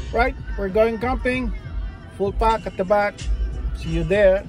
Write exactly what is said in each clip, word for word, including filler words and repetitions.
Right, we're going camping. Full pack at the back. See you there.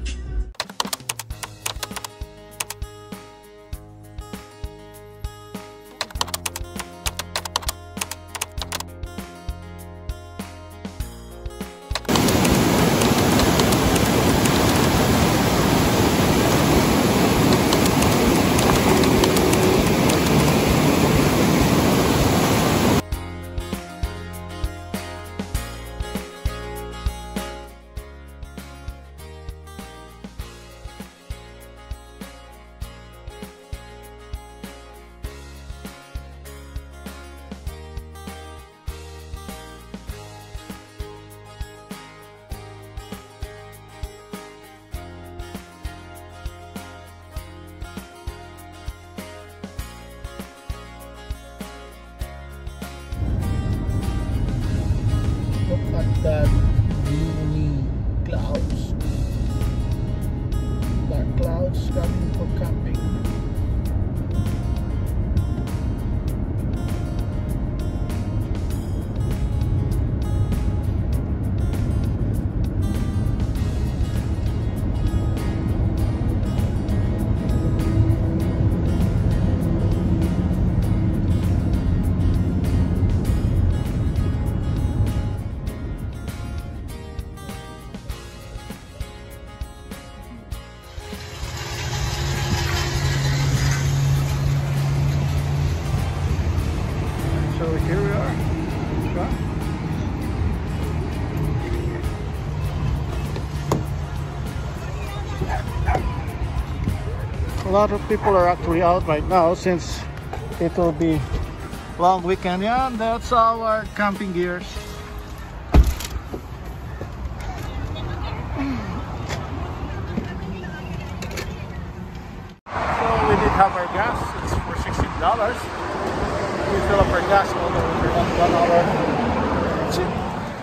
Look at that gloomy clouds. Dark clouds coming for camping. So here we are. A lot of people are actually out right now since it will be long weekend. Yeah, and that's our camping gears. So we did have our gas. It's for sixteen dollars. We fill up our gas all over one hour. That's it.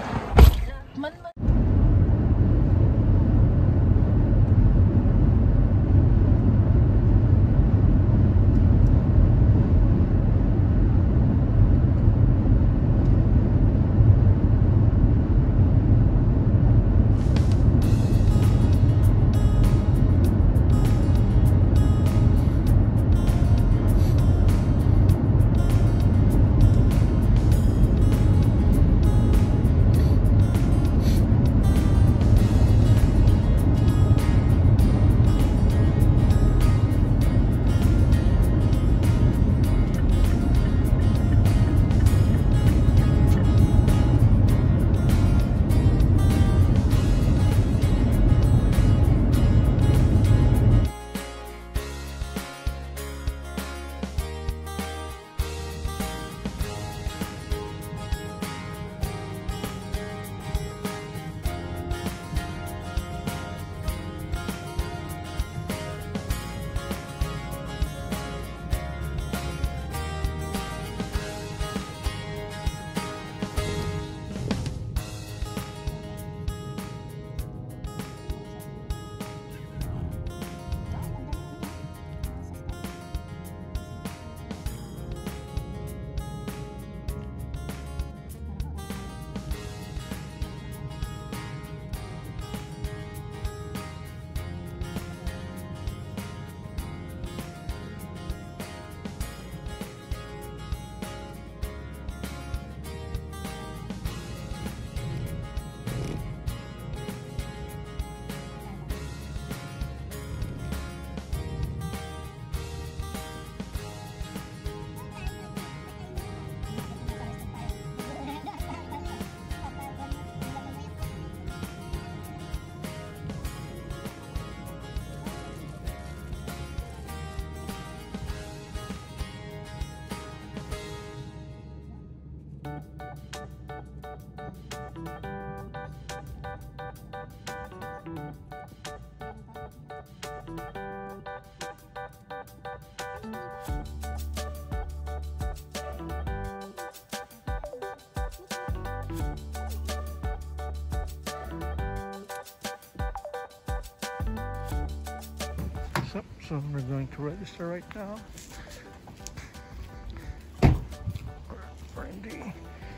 So, so we're going to register right now. We're in the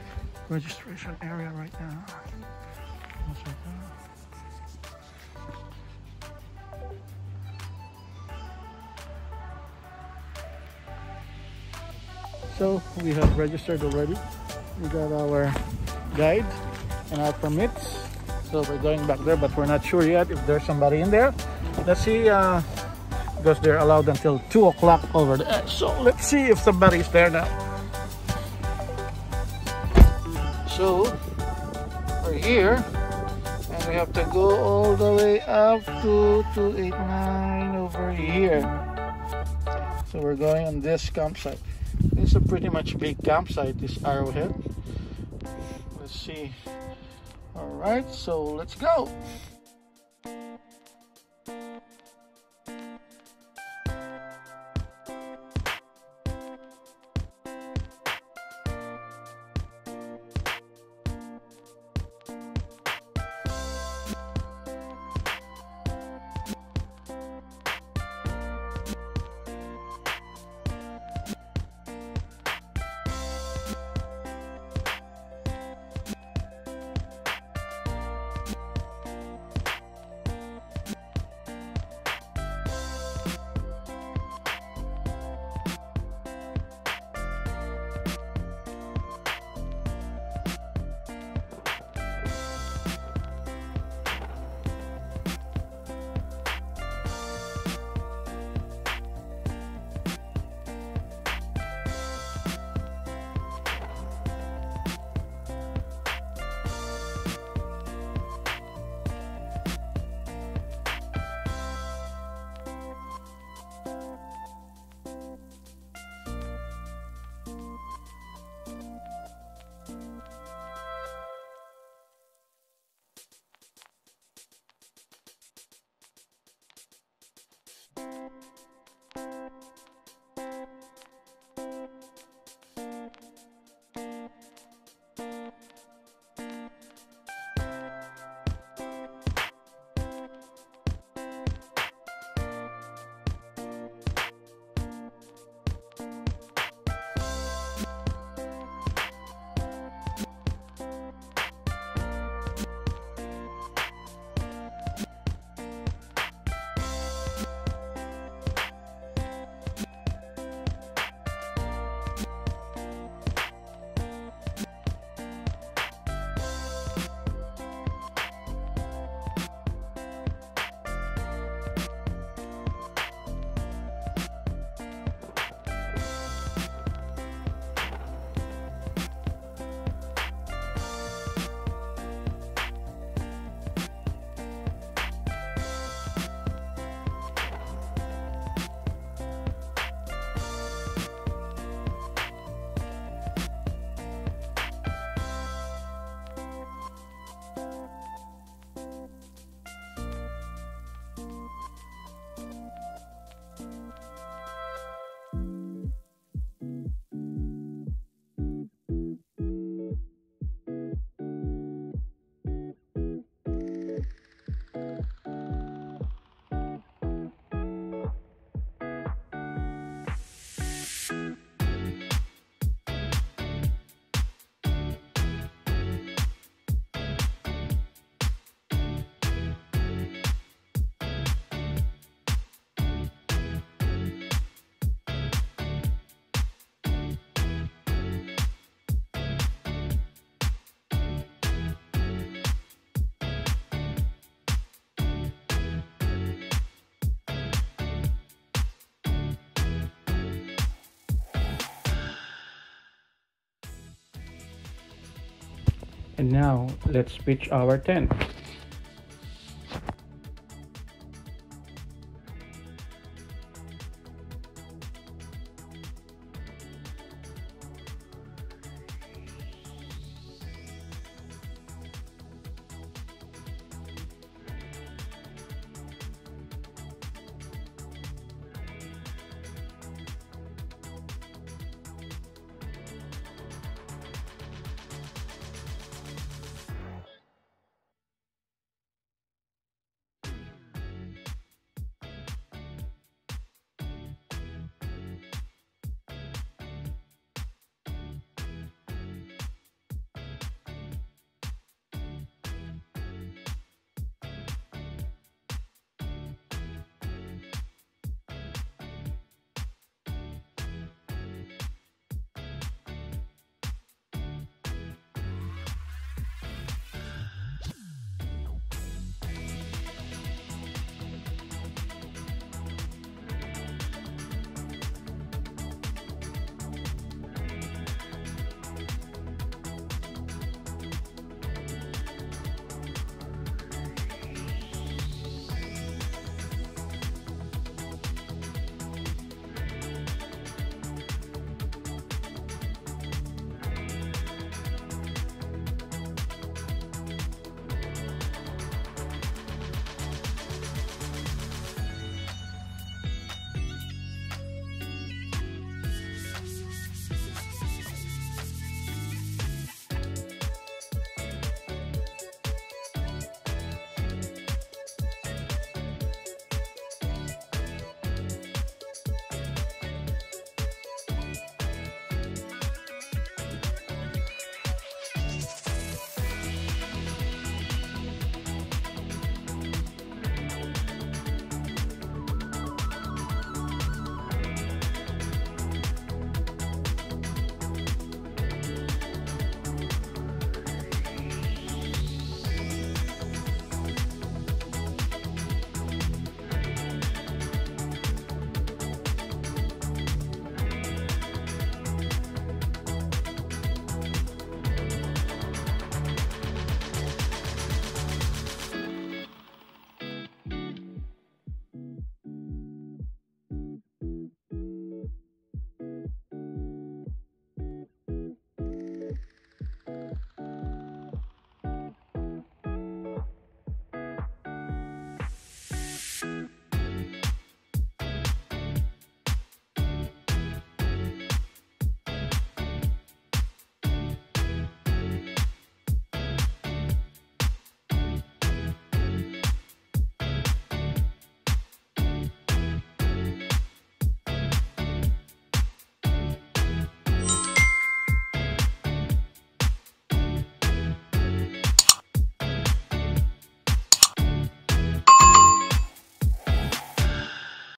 registration area right now. That's right now. So we have registered already. We got our guide and our permits. So we're going back there, but we're not sure yet if there's somebody in there. Let's see, uh, because they're allowed until two o'clock over there. So let's see if somebody's there now. So we're here, and we have to go all the way up to two eighty-nine over here. So we're going on this campsite. It's a pretty much big campsite, this Arrowhead. Let's see. All right, so let's go. And now let's pitch our tent.